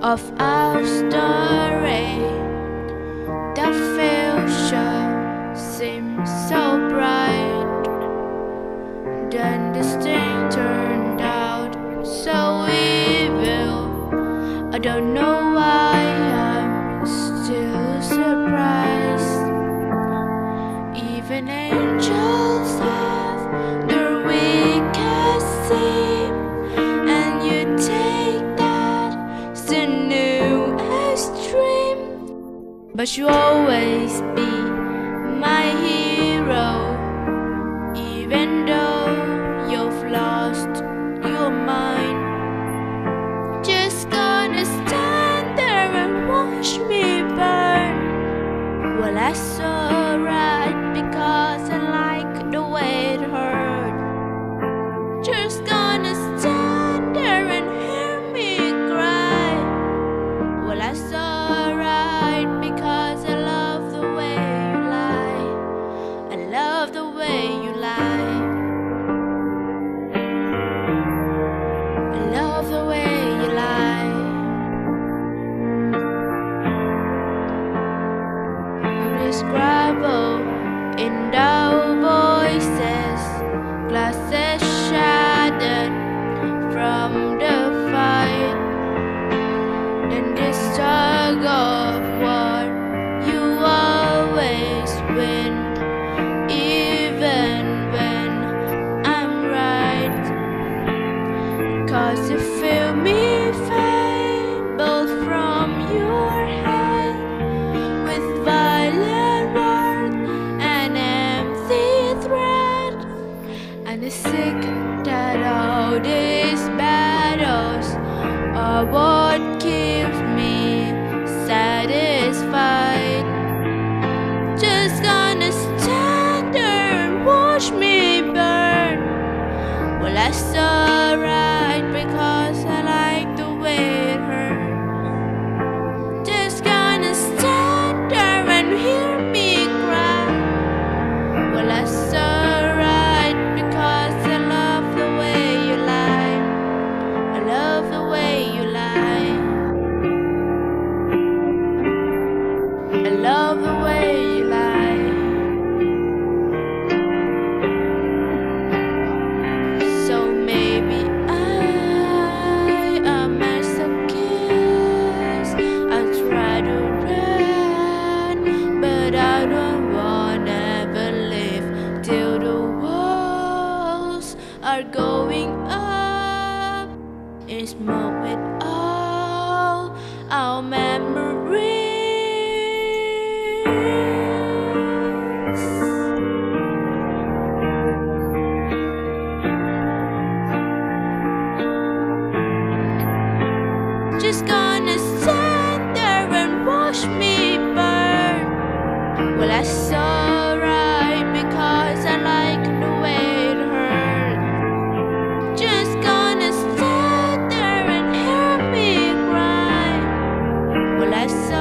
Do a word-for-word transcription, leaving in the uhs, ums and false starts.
of our story. The future seems so bright, then this thing turned out so evil. I don't know why I'm still surprised. Even angels have their weakest seam, and you take that as the newest dream. But you always be my hero, even though you've lost your mind. Just gonna stand there and watch me burn. Well, that's alright, because I like the way it hurt. Just gonna stand there and hear me cry. Well, that's alright, because I love the way you lie. I love the way you lie. I love the way you lie. Scrabble in the voices, glasses shattered from the fight. Then this tug of war, you always win, even when I'm right. Cause you feel me fade both from your head with violent and is sick that all these battles are what keeps me satisfied. Just gonna stand there and watch me burn. Well, that's alright, because I like the way it hurt. Just gonna stand there and hear me cry. Well, that's alright, because I love the way you lie. I love the way you lie. I love the way you lie. So maybe I am masochist. I try to run, but I don't wanna believe till the walls are going up in smoke with all our memories. Just gonna stand there and watch me burn. Well, that's alright, because I like the way it hurt. Just gonna stand there and hear me cry. Well, that's